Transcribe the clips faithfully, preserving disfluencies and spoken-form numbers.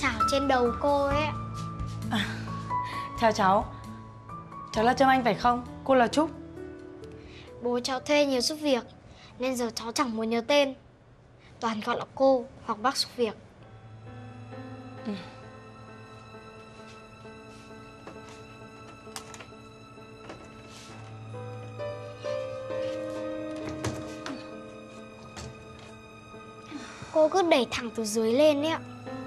chảo trên đầu cô ấy. À, chào cháu. Cháu là Trâm Anh phải không? Cô là Trúc. Bố cháu thuê nhiều giúp việc nên giờ cháu chẳng muốn nhớ tên, toàn gọi là cô hoặc bác giúp việc. Ừ. Cô cứ đẩy thẳng từ dưới lên ấy ạ.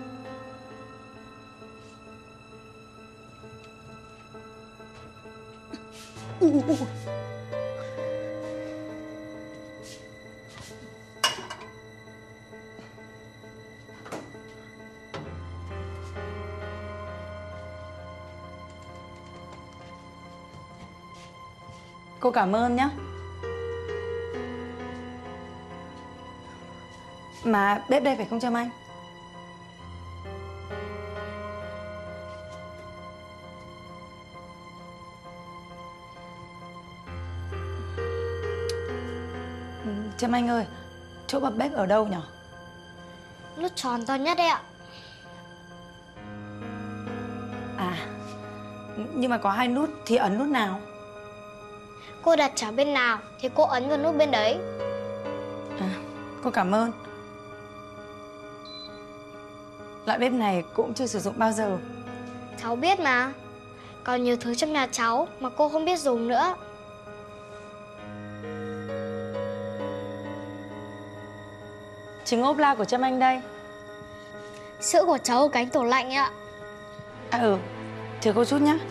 Ừ, ừ, ừ. Cô cảm ơn nhé. Mà bếp đây phải không Trâm Anh? Trâm Anh ơi, chỗ bật bếp ở đâu nhỉ? Nút tròn to nhất đấy ạ. À, nhưng mà có hai nút thì ấn nút nào? Cô đặt chảo bên nào thì cô ấn vào nút bên đấy. À, cô cảm ơn. Loại bếp này cũng chưa sử dụng bao giờ. Cháu biết mà. Còn nhiều thứ trong nhà cháu mà cô không biết dùng nữa. Trứng ốp la của Trâm Anh đây. Sữa của cháu ở cánh tủ lạnh ạ. À ừ, chờ cô chút nhé.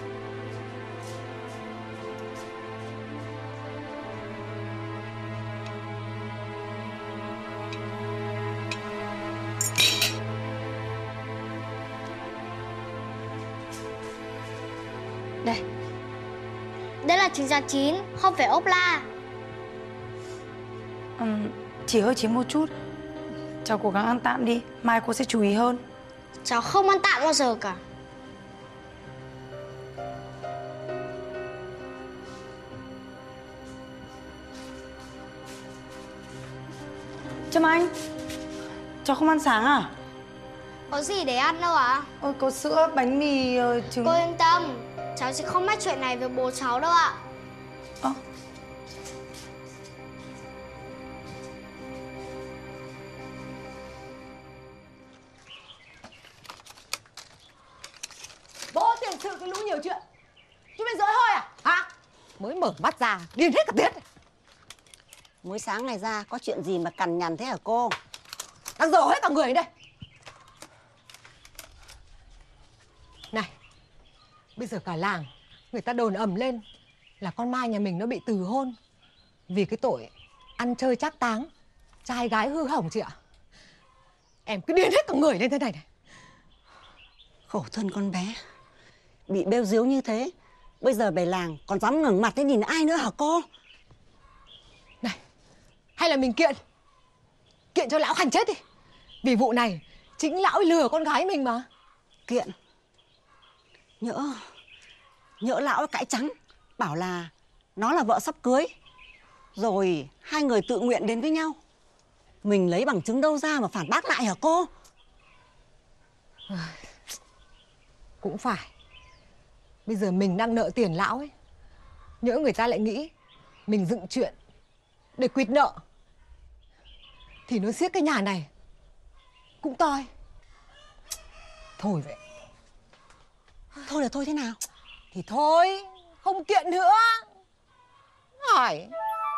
Đây. Đây là trứng rán chín, không phải ốp la. uhm, Chỉ hơi chín một chút. Cháu cố gắng ăn tạm đi, mai cô sẽ chú ý hơn. Cháu không ăn tạm bao giờ cả. Trâm Anh, cháu không ăn sáng à? Có gì để ăn đâu ạ? Ôi, có sữa, bánh mì, uh, trứng. Cô yên tâm, cháu sẽ không mách chuyện này với bố cháu đâu ạ. Ơ. Bố tiền sự cái lũ nhiều chuyện. Chú bị dỗi hơi à? Hả? Mới mở mắt ra, điên hết cả tiết. Mới sáng này ra có chuyện gì mà cằn nhằn thế hả cô? Đang dở hết cả người đây. Này, bây giờ cả làng người ta đồn ầm lên là con Mai nhà mình nó bị từ hôn vì cái tội ăn chơi trác táng, trai gái hư hỏng chị ạ. Em cứ điên hết cả người lên thế này này. Khổ thân con bé, bị bêu díu như thế, bây giờ về làng còn dám ngẩng mặt lên nhìn ai nữa hả cô? Này, hay là mình kiện Kiện cho lão Khanh chết đi. Vì vụ này chính lão ấy lừa con gái mình mà. Kiện? Nhỡ Nhỡ lão ấy cãi trắng, bảo là nó là vợ sắp cưới, rồi hai người tự nguyện đến với nhau, mình lấy bằng chứng đâu ra mà phản bác lại hả cô? Cũng phải. Bây giờ mình đang nợ tiền lão ấy, nhỡ người ta lại nghĩ mình dựng chuyện để quỵt nợ thì nó xiết cái nhà này cũng toi. Thôi vậy. Thôi là thôi thế nào? Thì thôi, không kiện nữa. Hỏi.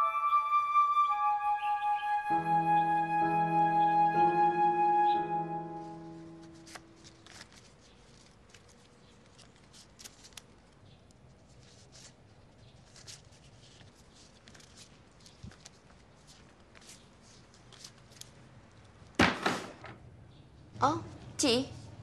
Ơ, chị.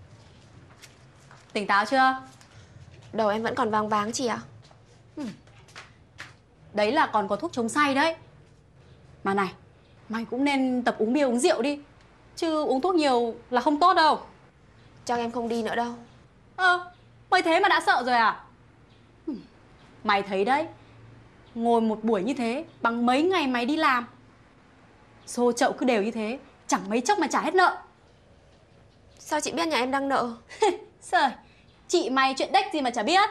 Tỉnh táo chưa? Đầu em vẫn còn váng váng chị ạ. Ừ. Đấy là còn có thuốc chống say đấy. Mà này, mày cũng nên tập uống bia uống rượu đi. Chứ uống thuốc nhiều là không tốt đâu. Chắc em không đi nữa đâu. Ờ, mày thế mà đã sợ rồi à? Ừ. Mày thấy đấy, ngồi một buổi như thế bằng mấy ngày mày đi làm. Xô chậu cứ đều như thế, chẳng mấy chốc mà trả hết nợ. Sao chị biết nhà em đang nợ? Trời, chị mày chuyện đếch gì mà chả biết.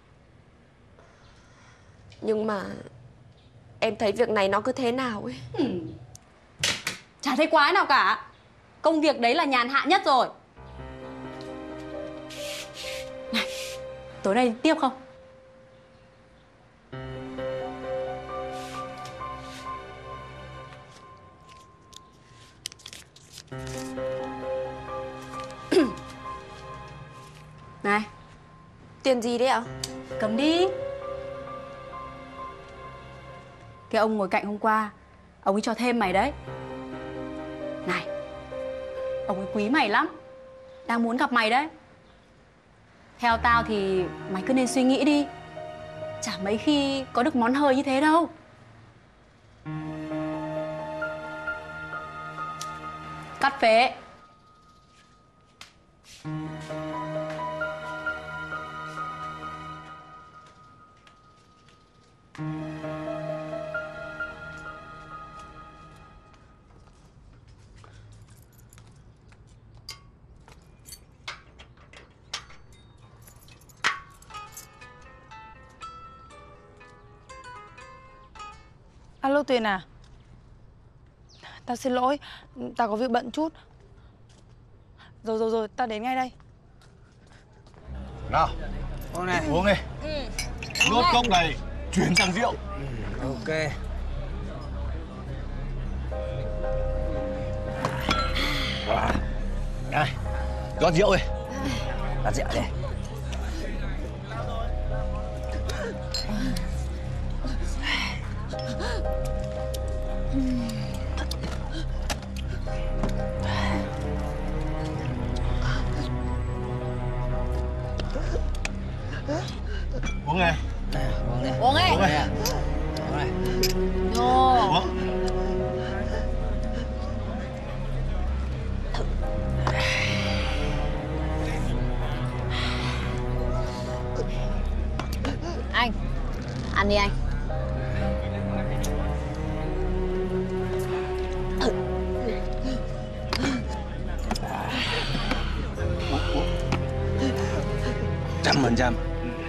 Nhưng mà em thấy việc này nó cứ thế nào ấy. Hmm. Chả thấy quái nào cả. Công việc đấy là nhàn hạ nhất rồi. Này, tối nay tiếp không? Này, Tiền gì đấy ạ? cầm đi. Cái ông ngồi cạnh hôm qua, ông ấy cho thêm mày đấy. Này, ông ấy quý mày lắm, đang muốn gặp mày đấy. Theo tao thì mày cứ nên suy nghĩ đi. Chả mấy khi có được món hời như thế đâu. Cắt phế. Alo Tuyền à? Tao xin lỗi, tao có việc bận chút. Rồi rồi rồi, tao đến ngay đây. Nào, Uống này. uống đi. Nốt cốc này chuyển sang rượu. Ok. Này, rót rượu đi. Đặt rượu đi. Uống này. Này, uống đi. Uống ấy. Uống này. Uống này. Nhô. Uống. Anh, ăn đi anh. Trăm phần trăm.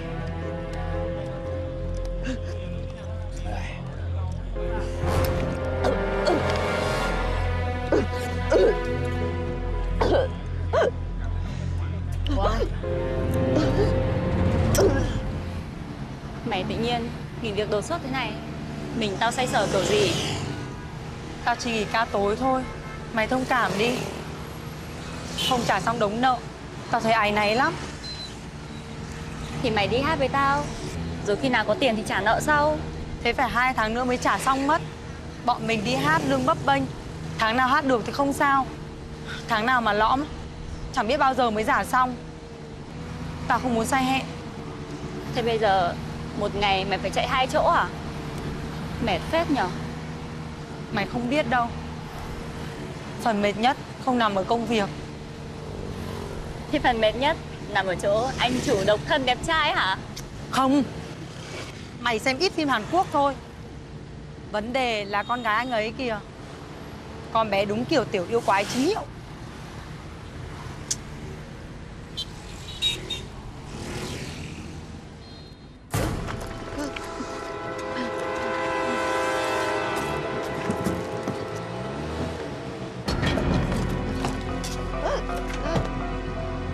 Mày tự nhiên nghỉ việc đột xuất thế này, mình tao say sờ kiểu gì? Tao chỉ nghỉ ca tối thôi. Mày thông cảm đi. Không trả xong đống nợ, tao thấy áy náy lắm. Thì mày đi hát với tao, rồi khi nào có tiền thì trả nợ sau. Thế phải hai tháng nữa mới trả xong mất. Bọn mình đi hát lương bấp bênh, tháng nào hát được thì không sao, tháng nào mà lõm chẳng biết bao giờ mới trả xong. Tao không muốn sai hẹn. Thế bây giờ một ngày mày phải chạy hai chỗ à? Mệt phết nhở? Mày không biết đâu. Phần mệt nhất không nằm ở công việc. Thì phần mệt nhất nằm ở chỗ anh chủ độc thân đẹp trai hả? Không. Mày xem ít phim Hàn Quốc thôi. Vấn đề là con gái anh ấy kìa. Con bé đúng kiểu tiểu yêu quái chính hiệu.